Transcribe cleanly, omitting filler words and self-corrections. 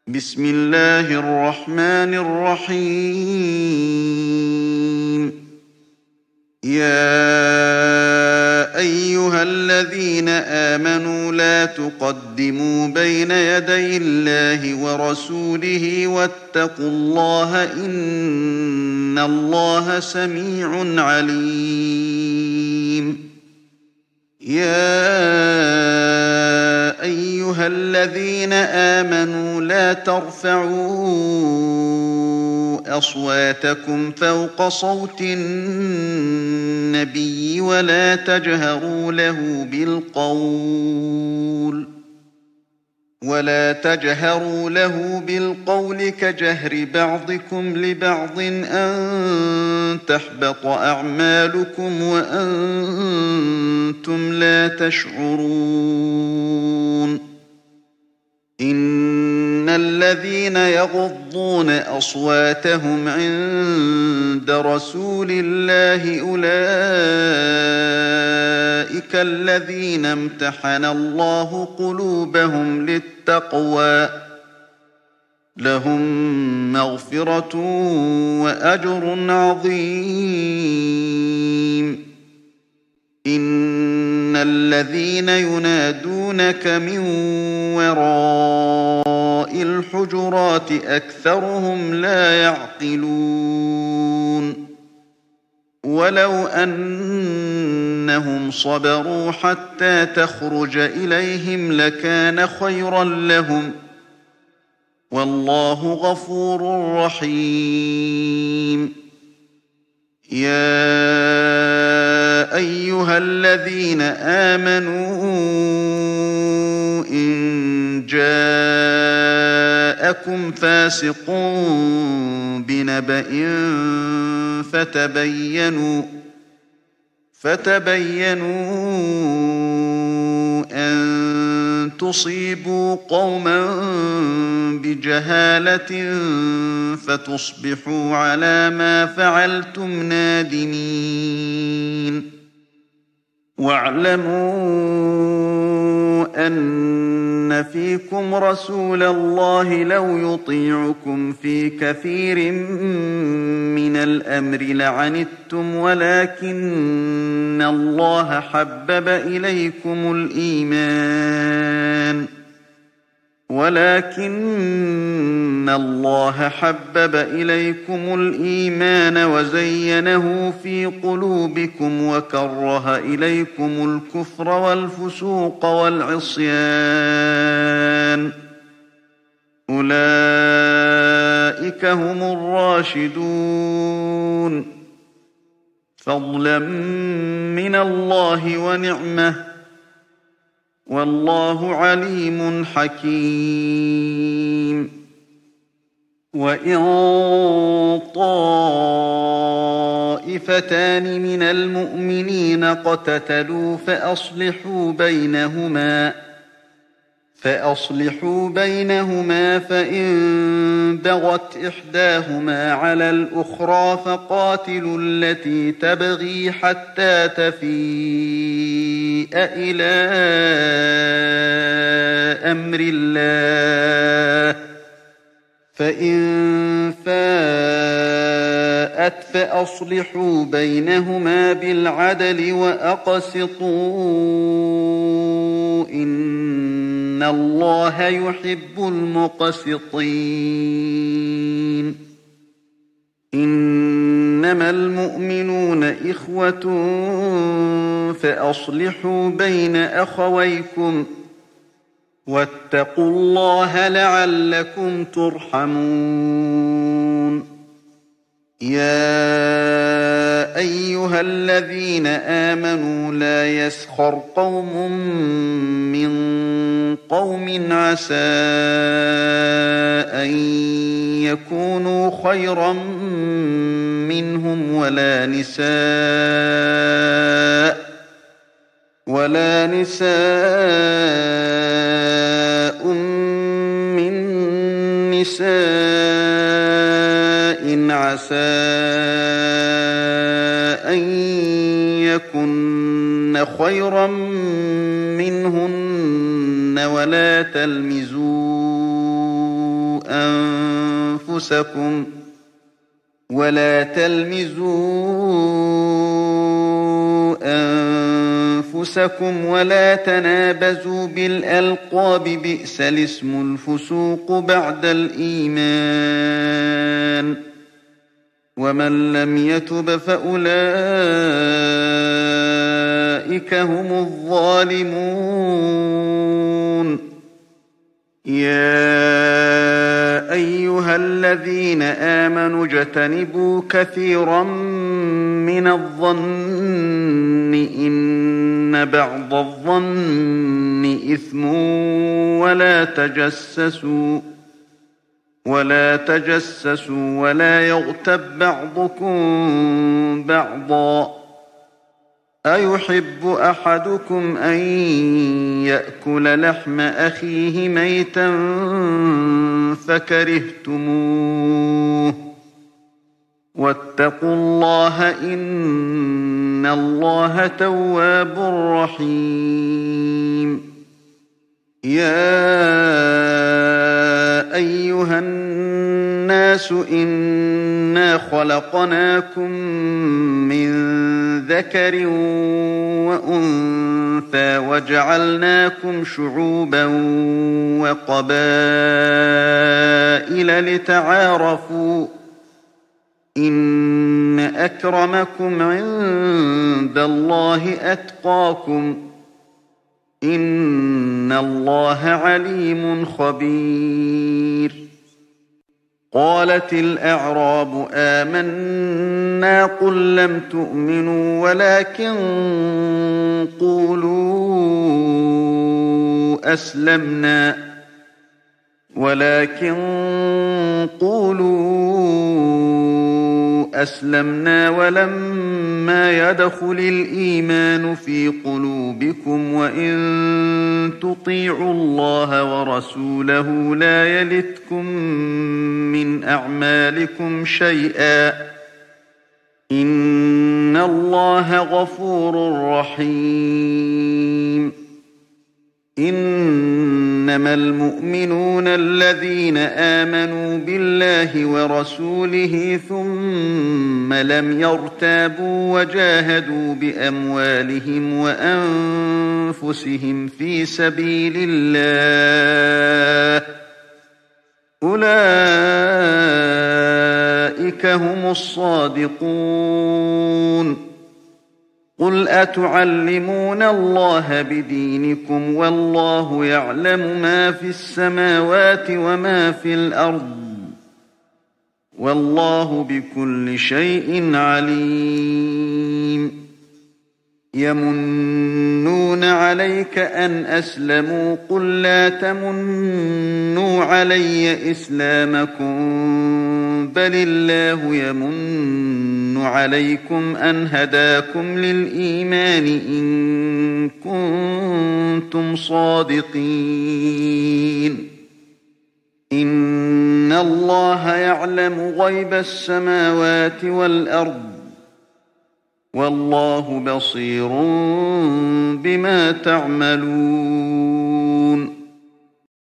بسم الله الرحمن الرحيم. يا أيها الذين آمنوا لا تقدموا بين يدي الله ورسوله واتقوا الله إن الله سميع عليم. يا أيها الذين آمنوا لا ترفعوا أصواتكم فوق صوت النبي ولا تجهروا له بالقول كجهر بعضكم لبعض أن تحبط أعمالكم وأنتم لا تشعرون. إن الذين يغضون أصواتهم عند رسول الله أولئك الذين امتحن الله قلوبهم للتقوى لهم مغفرة وأجر عظيم. إن الذين ينادونك من وراء الحجرات أكثرهم لا يعقلون. ولو أنهم صبروا حتى تخرج إليهم لكان خيرا لهم والله غفور رحيم. يا أيها الذين آمنوا إن جاءكم فاسق بنبأ فتبينوا أن تصيبوا قوما بجهالة فتصبحوا على ما فعلتم نادمين. واعلموا أن فيكم رسول الله لو يطيعكم في كثير من الأمر لعنتم ولكن الله حبب إليكم الإيمان وزينه في قلوبكم وكره إليكم الكفر والفسوق والعصيان أولئك هم الراشدون فضلا من الله ونعمة والله عليم حكيم. وإن طائفتان من المؤمنين اقتتلوا فأصلحوا بينهما فإن بغت إحداهما على الأخرى فقاتلوا التي تبغي حتى تفيء إلى أمر الله فإن فاءت فأصلحوا بينهما بالعدل وأقسطوا إن الله يحب المقسطين. إنما المؤمنون إخوة فأصلحوا بين أخويكم واتقوا الله لعلكم ترحمون. يا أيها الذين آمنوا لا يسخر قوم من قوم عسى أن يكونوا خيرا منهم ولا نساء من نساء عسى أن يكن خيرا منهن ولا تلمزوا أنفسكم ولا تنابزوا بالألقاب بئس الاسم الفسوق بعد الإيمان ومن لم يتب فأولئك هم الظالمون يا أيها الذين آمنوا اجتنبوا كثيرا من الظن إن بعض الظن إثم ولا تجسسوا ولا يغتب بعضكم بعضا أيحب أحدكم أن يأكل لحم أخيه ميتا فكرهتموه واتقوا الله إن الله تواب رحيم يا أيها الناس إنا خلقناكم من ذكر وأنثى وجعلناكم شعوبا وقبائل لتعارفوا إن أكرمكم عند الله أتقاكم إن الله عليم خبير قالت الأعراب آمنا قل لم تؤمنوا ولكن قولوا أسلمنا ولما يدخل الإيمان في قلوبكم وإن تطيعوا الله ورسوله لا يلتكم من أعمالكم شيئا إن الله غفور رحيم إنما المؤمنون الذين آمنوا بالله ورسوله ثم لم يرتابوا وجاهدوا بأموالهم وأنفسهم في سبيل الله أولئك هم الصادقون قل أتعلمون الله بدينكم والله يعلم ما في السماوات وما في الأرض والله بكل شيء عليم يمنون عليك أن أسلموا قل لا تمنوا علي إسلامكم بل الله يمن عليكم أن هداكم للإيمان إن كنتم صادقين إن الله يعلم غيب السماوات والأرض والله بصير بما تعملون